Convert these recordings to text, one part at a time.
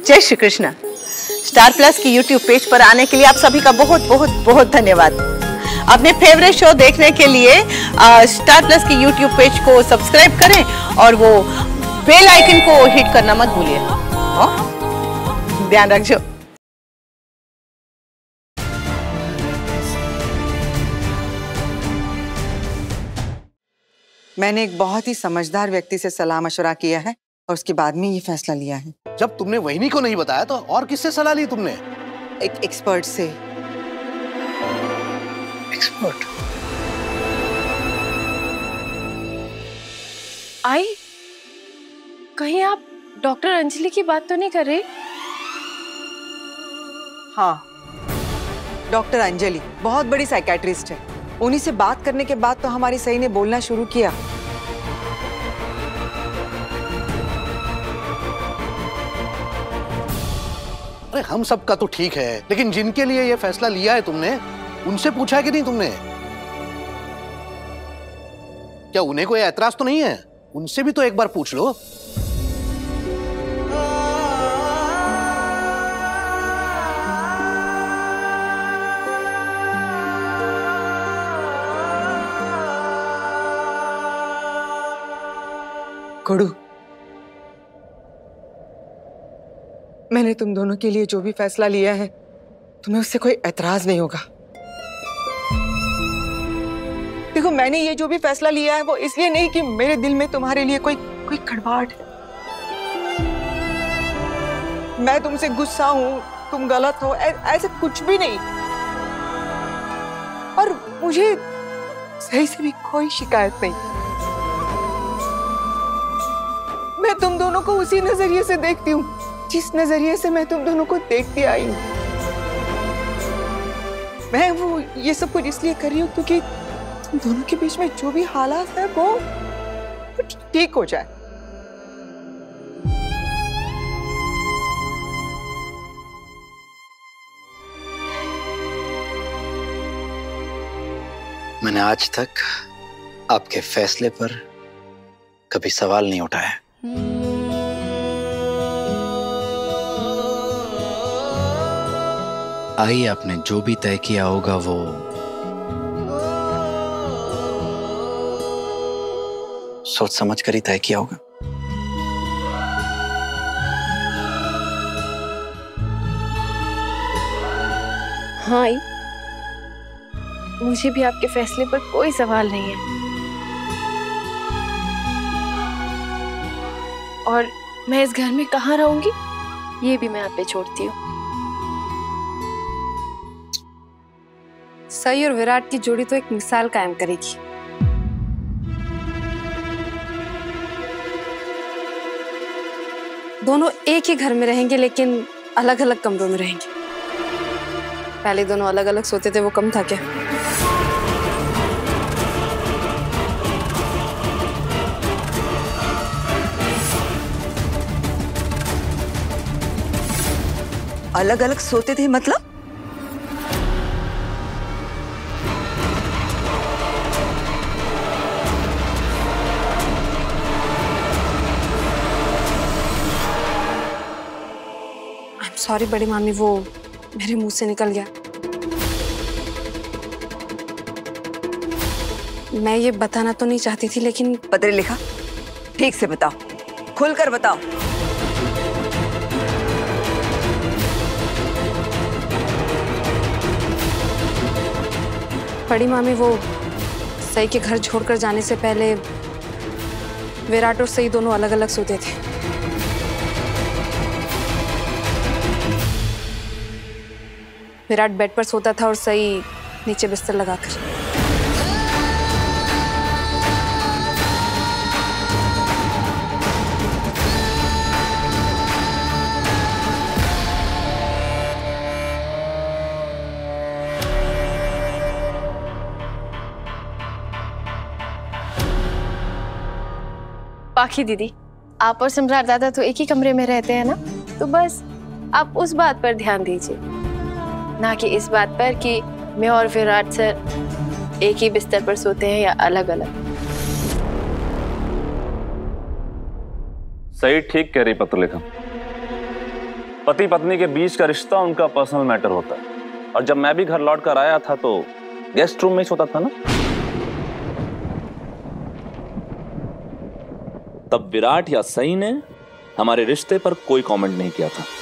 जय Shri Krishna. Star Plus की YouTube page पर आने के लिए आप सभी का बहुत बहुत बहुत धन्यवाद। अपने फेवरेट शो देखने के लिए स्टार प्लस की यूट्यूब पेज को सब्सक्राइब करें और वो बेल आइकन को हिट करना मत भूलिए। ध्यान रखिए। मैंने एक बहुत ही समझदार व्यक्ति से सलाह मशवरा किया है और उसके बाद में ये फैसला लिया है। जब तुमने वहिनी को नहीं बताया तो और किससे सलाह ली तुमने? एक एक्सपर्ट से। एक्सपर्ट? आई, कहीं आप डॉक्टर अंजलि की बात तो नहीं कर रहे? हाँ, डॉक्टर अंजलि बहुत बड़ी साइकेट्रिस्ट है। उन्हीं से बात करने के बाद तो हमारी सही ने बोलना शुरू किया। अरे हम सबका तो ठीक है, लेकिन जिनके लिए ये फैसला लिया है तुमने, उनसे पूछा है कि नहीं तुमने? क्या उन्हें कोई ऐतराज तो नहीं है? उनसे भी तो एक बार पूछ लो। गुरु, मैंने तुम दोनों के लिए जो भी फैसला लिया है, तुम्हें उससे कोई ऐतराज नहीं होगा। देखो, मैंने ये जो भी फैसला लिया है वो इसलिए नहीं कि मेरे दिल में तुम्हारे लिए कोई कड़वाहट है। मैं तुमसे गुस्सा हूं, तुम गलत हो, ऐसा कुछ भी नहीं। और मुझे सही से भी कोई शिकायत नहीं। मैं तुम दोनों को उसी नजरिए से देखती हूँ जिस नजरिए से मैं तुम दोनों को देखती आई हूँ। मैं वो ये सब कुछ इसलिए कर रही हूँ क्योंकि तुम दोनों के बीच में जो भी हालात है वो ठीक हो जाए। मैंने आज तक आपके फैसले पर कभी सवाल नहीं उठाया। आई, आपने जो भी तय किया होगा वो सोच समझ कर ही तय किया होगा। हाँ आई, मुझे भी आपके फैसले पर कोई सवाल नहीं है। और मैं इस घर में कहाँ रहूंगी ये भी मैं आप पे छोड़ती हूँ। सई और विराट की जोड़ी तो एक मिसाल कायम करेगी। दोनों एक ही घर में रहेंगे लेकिन अलग अलग कमरों में रहेंगे। पहले दोनों अलग अलग सोते थे, वो कम था क्या? अलग अलग सोते थे मतलब? सॉरी बड़ी मामी, वो मेरे मुंह से निकल गया। मैं ये बताना तो नहीं चाहती थी लेकिन। पत्र लिखा? ठीक से बताओ, खुलकर बताओ। बड़ी मामी, वो सई के घर छोड़कर जाने से पहले विराट और सई दोनों अलग अलग सोते थे। विराट बेड पर सोता था और सई नीचे बिस्तर लगाकर। पाखी दीदी, आप और सम्राट दादा तो एक ही कमरे में रहते हैं ना, तो बस आप उस बात पर ध्यान दीजिए, ना कि इस बात पर कि मैं और विराट सर एक ही बिस्तर पर सोते हैं या अलग अलग। सही ठीक कह रही पत्रलेखा। पति पत्नी के बीच का रिश्ता उनका पर्सनल मैटर होता है। और जब मैं भी घर लौट कर आया था तो गेस्ट रूम में ही सोता था ना। तब विराट या सई ने हमारे रिश्ते पर कोई कमेंट नहीं किया था।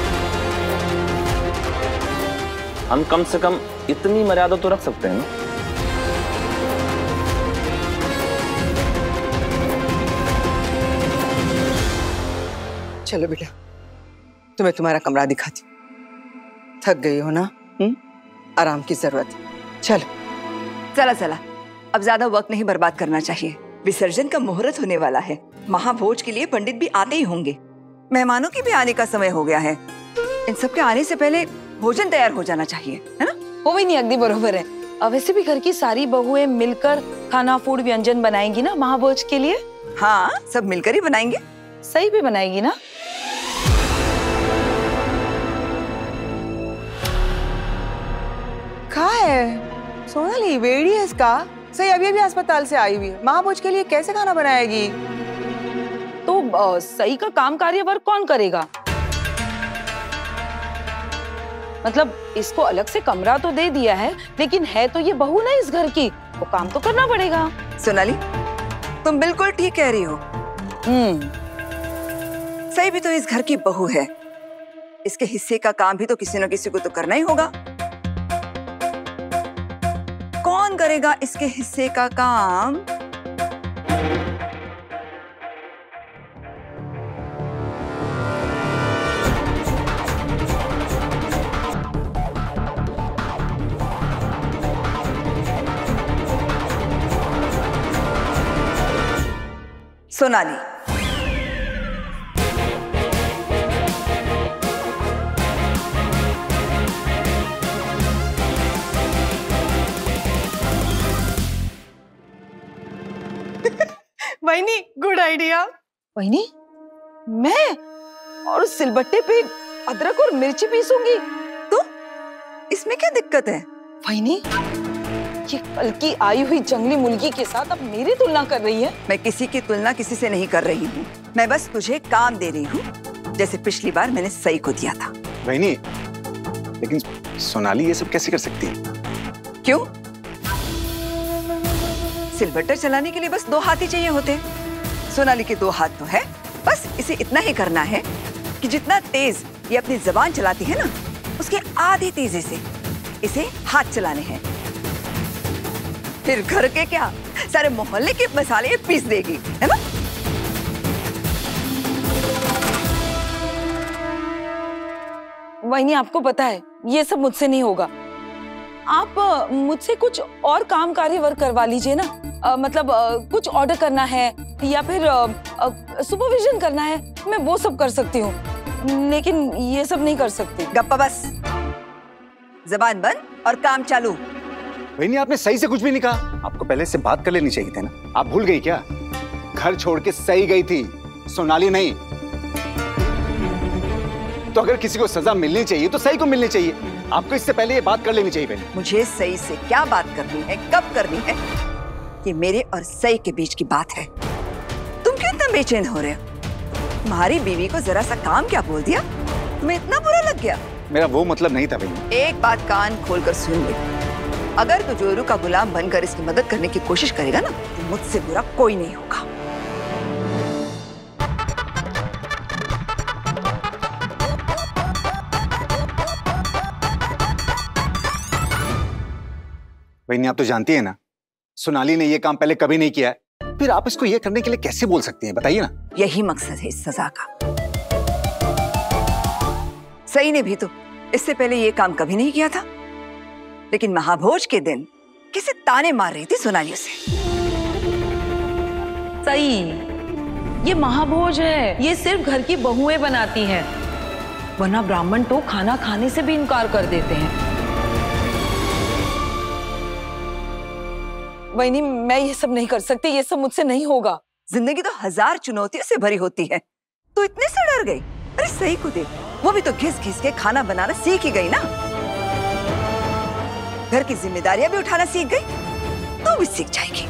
हम कम से कम इतनी मर्यादा तो रख सकते हैं ना। चलो बेटा, तुम्हें तुम्हारा कमरा दिखाती हूँ। थक गई हो ना? आराम की जरूरत है। चलो। चला चला, अब ज्यादा वक्त नहीं बर्बाद करना चाहिए। विसर्जन का मुहूर्त होने वाला है। महाभोज के लिए पंडित भी आते ही होंगे। मेहमानों के भी आने का समय हो गया है। इन सब के आने से पहले भोजन तैयार हो जाना चाहिए, है ना? वो भी नहीं, अगदी बरोबर है। अब वैसे भी घर की सारी बहुएं मिलकर खाना फूड व्यंजन बनाएंगी ना महाभोज के लिए। हाँ, सब मिलकर ही बनाएंगे। सही भी बनाएगी ना? कहाँ है सोनाली? बेड़ी है इसका। सही अभी अभी अस्पताल से आई हुई है। महाभोज के लिए कैसे खाना बनाएगी? तो सही का काम कार्य वर्क कौन करेगा? मतलब इसको अलग से कमरा तो दे दिया है, लेकिन है तो ये बहू ना इस घर की, वो काम तो करना पड़ेगा। सोनाली, तुम बिल्कुल ठीक कह रही हो। सही भी तो इस घर की बहू है। इसके हिस्से का काम भी तो किसी न किसी को तो करना ही होगा। कौन करेगा इसके हिस्से का काम? सोनाली। वहीनी, गुड आइडिया। वहीनी, मैं और उस सिलबट्टे पे अदरक और मिर्ची पीसूंगी तो इसमें क्या दिक्कत है? वहीनी, ये कल की आई हुई जंगली मुर्गी के साथ अब मेरी तुलना कर रही है। मैं किसी की तुलना किसी से नहीं कर रही हूँ। मैं बस तुझे काम दे रही हूँ, जैसे पिछली बार मैंने सई को दिया था। वहीनी, लेकिन सोनाली ये सब कैसे कर सकती है? क्यों? सिलबट्टर चलाने के लिए बस 2 हाथ ही चाहिए होते। सोनाली के 2 हाथ तो है। बस इसे इतना ही करना है कि जितना तेज ये अपनी जबान चलाती है ना, उसके आधे तेजी से इसे हाथ चलाने हैं। फिर घर के क्या, सारे मोहल्ले के मसाले पीस देगी, है ना? वहीनी, आपको पता है ये सब मुझसे नहीं होगा। आप मुझसे कुछ और काम कार्य वर्क करवा लीजिए ना। मतलब कुछ ऑर्डर करना है या फिर सुपरविजन करना है, मैं वो सब कर सकती हूँ, लेकिन ये सब नहीं कर सकती। गप्पा बस, जबान बंद और काम चालू। वहीनी, आपने सही से कुछ भी नहीं कहा। आपको पहले से बात कर लेनी चाहिए थी ना। आप भूल गई क्या? घर छोड़ के सही गई थी, सोनाली नहीं। तो अगर किसी को सजा मिलनी चाहिए तो सही को मिलनी चाहिए। आपको इससे पहले ये बात कर लेनी चाहिए। पहले मुझे सही से क्या बात करनी है, कब करनी है, ये मेरे और सई के बीच की बात है। तुम क्यों इतना बेचैन हो रहे हो? तुम्हारी बीवी को जरा सा काम क्या बोल दिया, तुम्हें इतना बुरा लग गया? मेरा वो मतलब नहीं था वहीनी। एक बात कान खोलकर सुन ले, अगर तू जोरू का गुलाम बनकर इसकी मदद करने की कोशिश करेगा ना, तो मुझसे बुरा कोई नहीं होगा। वहीनी, आप तो जानती है ना, सोनाली ने ये काम पहले कभी नहीं किया है। फिर आप इसको ये करने के लिए कैसे बोल सकती हैं? बताइए ना। यही मकसद है इस सजा का। सई ने भी तो इससे पहले ये काम कभी नहीं किया था, लेकिन महाभोज के दिन किसे ताने मार रही थी सोनाली से। सही, ये महाभोज है, ये सिर्फ घर की बहुएं बनाती हैं, वरना ब्राह्मण तो खाना खाने से भी इनकार कर देते हैं। वहीनी, मैं ये सब नहीं कर सकती, ये सब मुझसे नहीं होगा। जिंदगी तो 1000 चुनौतियों से भरी होती है, तो इतने से डर गई? अरे सही को देख, वो भी तो घिस घिस के खाना बनाना सीख ही गई ना। घर की जिम्मेदारियां भी उठाना सीख गई, तो भी सीख जाएगी।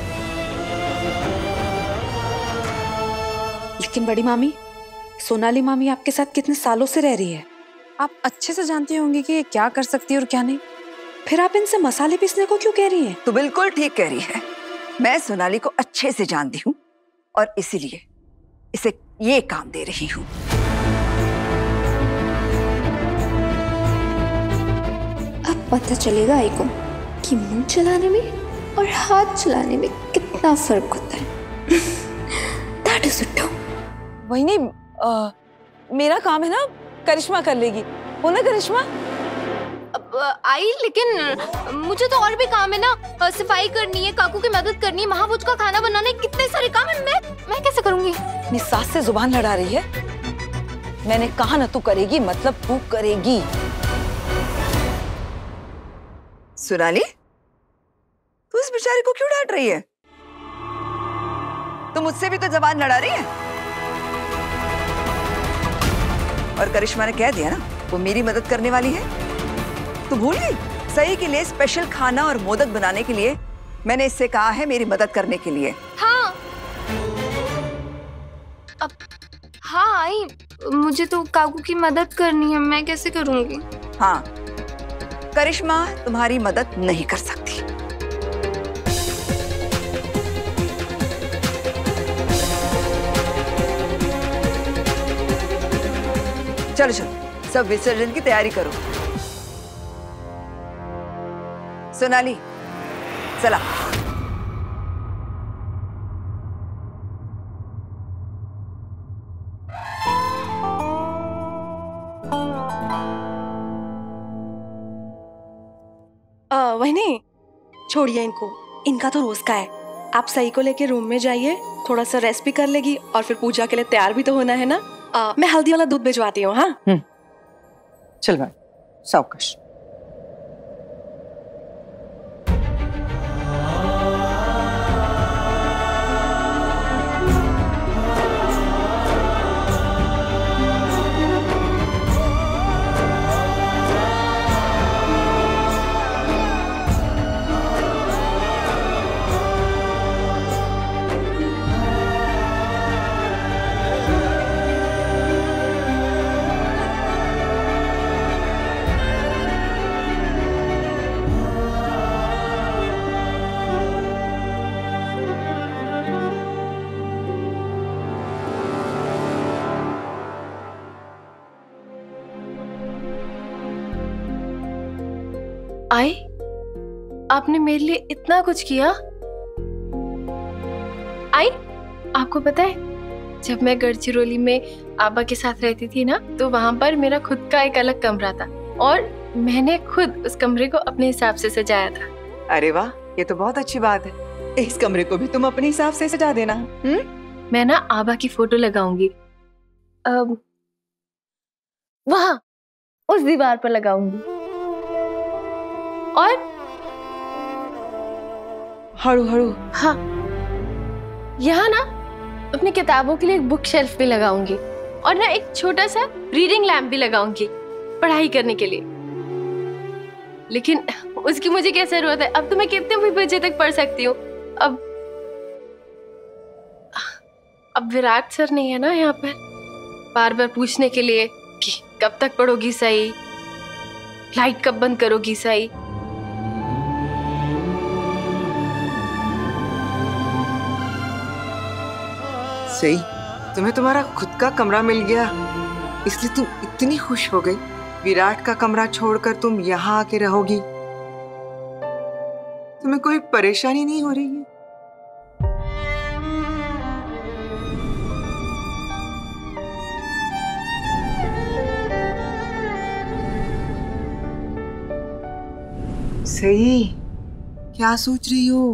लेकिन बड़ी मामी, सोनाली मामी आपके साथ कितने सालों से रह रही है, आप अच्छे से जानती होंगी कि ये क्या कर सकती है और क्या नहीं, फिर आप इनसे मसाले पीसने को क्यों कह रही हैं? तो बिल्कुल ठीक कह रही है। मैं सोनाली को अच्छे से जानती हूँ और इसीलिए इसे ये काम दे रही हूँ। अब पता चलेगा आई को कि मुंह चलाने में और हाथ चलाने में कितना फर्क होता है। That is it. वही नहीं, मेरा काम है ना, करिश्मा कर लेगी, हो ना करिश्मा? आई लेकिन मुझे तो और भी काम है ना, सफाई करनी है, काकू की मदद करनी है, महाभोज का खाना बनाना है, कितने सारे काम है। मैं कैसे करूंगी? अपनी सास से जुबान लड़ा रही है। मैंने कहा ना तू करेगी, मतलब तू करेगी। सोनाली, तू इस बेचारी को क्यों डांट रही है? तो मुझसे भी तो जबान लड़ा रही है। और करिश्मा ने कह दिया ना वो मेरी मदद करने वाली है। तू भूल गई? सही के लिए स्पेशल खाना और मोदक बनाने के लिए मैंने इससे कहा है मेरी मदद करने के लिए। हाँ हाँ आई, मुझे तो काकू की मदद करनी है, मैं कैसे करूंगी? हाँ, करिश्मा तुम्हारी मदद नहीं कर सकती। चलो चलो, सब विसर्जन की तैयारी करो। सोनाली, चला। वही नहीं, छोड़िए इनको, इनका तो रोज का है। आप सही को लेके रूम में जाइए, थोड़ा सा रेस्ट भी कर लेगी और फिर पूजा के लिए तैयार भी तो होना है ना। मैं हल्दी वाला दूध भिजवाती हूँ। हाँ चल भाई, सावकाश। आई, आपने मेरे लिए इतना कुछ किया। आई, आपको पता है जब मैं गढ़चिरौली में आबा के साथ रहती थी ना, तो वहां पर मेरा खुद का एक अलग कमरा था और मैंने खुद उस कमरे को अपने हिसाब से सजाया था। अरे वाह, ये तो बहुत अच्छी बात है। इस कमरे को भी तुम अपने हिसाब से सजा देना। मैं ना आबा की फोटो लगाऊंगी, वहां उस दीवार पर लगाऊंगी और हड़ू हड़ू, हाँ, यहाँ ना अपनी किताबों के लिए एक बुक शेल्फ भी लगाऊंगी और ना एक छोटा सा रीडिंग लैम्प भी लगाऊंगी पढ़ाई करने के लिए। लेकिन उसकी मुझे क्या जरूरत है? अब तो मैं कितने भी बजे तक पढ़ सकती हूँ। अब विराट सर नहीं है ना यहाँ पर बार बार पूछने के लिए कि कब तक पढ़ोगी सही, लाइट कब बंद करोगी सही। सही, तुम्हें तुम्हारा खुद का कमरा मिल गया, इसलिए तुम इतनी खुश हो गई। विराट का कमरा छोड़कर तुम यहाँ आके रहोगी, तुम्हें कोई परेशानी नहीं हो रही है? सही, क्या सोच रही हो?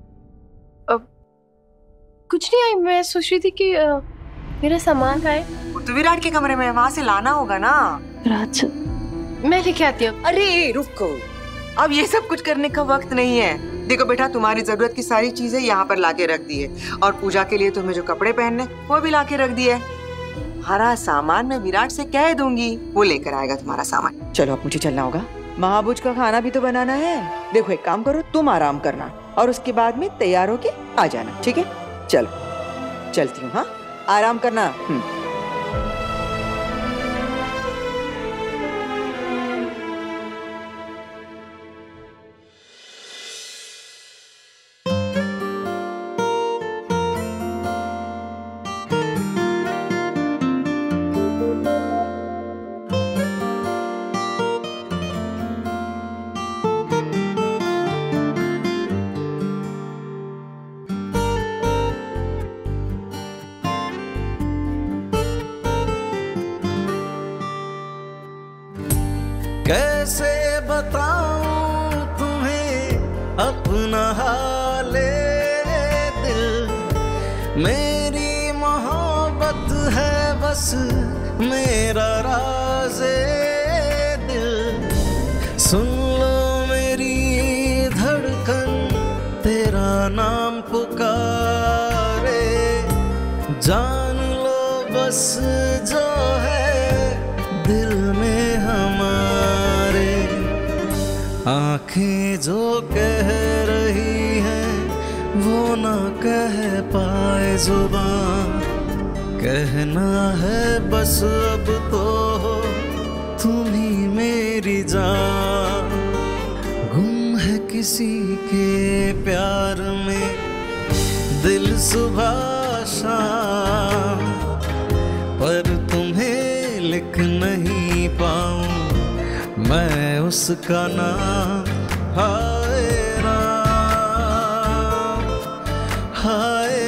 कुछ नहीं आई, मैं सोच रही थी कि मेरा सामान है। वो तो विराट के कमरे में, वहां से लाना होगा ना। विराट, मैं लेके आती हूँ। अरे रुको, अब ये सब कुछ करने का वक्त नहीं है। देखो बेटा, तुम्हारी जरूरत की सारी चीजें यहाँ पर लाके रख दी है और पूजा के लिए तुम्हें जो कपड़े पहनने वो भी लाके रख दिए। हरा सामान मैं विराट से कह दूंगी, वो लेकर आएगा तुम्हारा सामान। चलो अब मुझे चलना होगा, महाभोज का खाना भी तो बनाना है। देखो एक काम करो, तुम आराम करना और उसके बाद में तैयार होके आ जाना, ठीक है? चलो चलती हूँ। हाँ, आराम करना। कैसे बताऊं तुम्हें अपना हाले दिल, मेरी मोहब्बत है बस मेरा राज़े दिल। सुन लो मेरी धड़कन तेरा नाम पुकारे, जान लो बस जो है दिल में हमारे। आँखें जो कह रही हैं वो ना कह पाए जुबान, कहना है बस अब तो तुम ही मेरी जान। गुम है किसी के प्यार में दिल सुबह शाम, पर तुम्हें लिख नहीं पाऊं मैं उसका नाम। हाय राम, हाय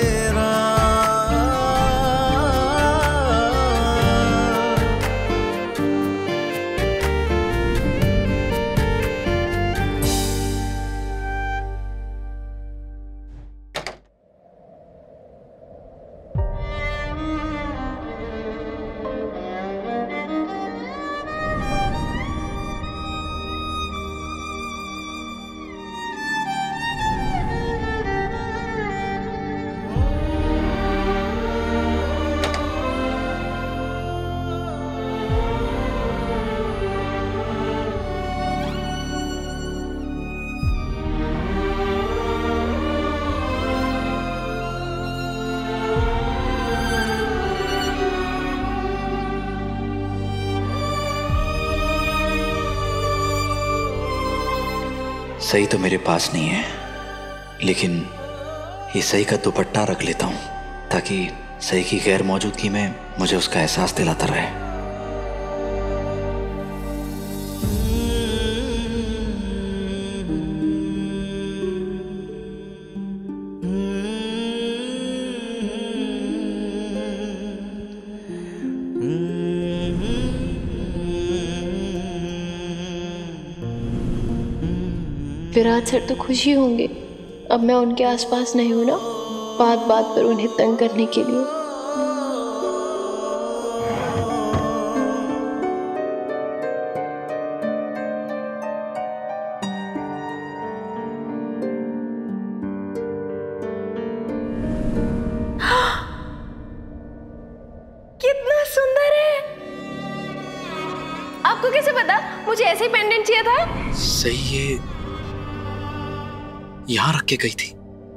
सही तो मेरे पास नहीं है, लेकिन ये सही का दुपट्टा रख लेता हूँ ताकि सही की गैर मौजूदगी में मुझे उसका एहसास दिलाता रहे। विराट सर तो खुशी होंगे अब मैं उनके आसपास नहीं हूं ना, बात बात पर उन्हें तंग करने के लिए। कितना सुंदर है। आपको कैसे पता? मुझे ऐसे ही पेंडेंट चाहिए था। सही ये यहां रख के गई थी।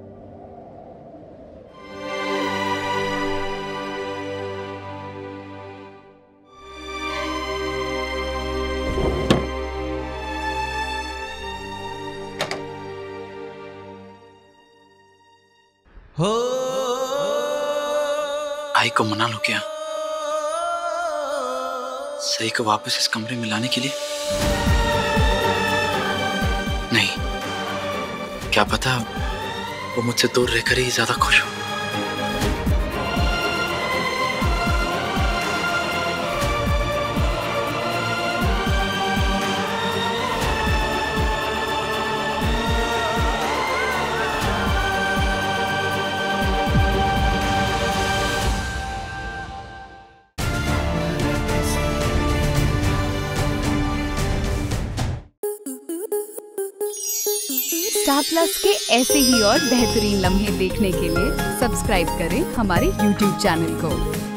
आई को मना लो क्या? सही को वापस इस कमरे में लाने के लिए? नहीं, क्या पता वो मुझसे दूर रहकर ही ज्यादा खुश हो। स्टार प्लस के ऐसे ही और बेहतरीन लम्हे देखने के लिए सब्सक्राइब करें हमारे YouTube चैनल को।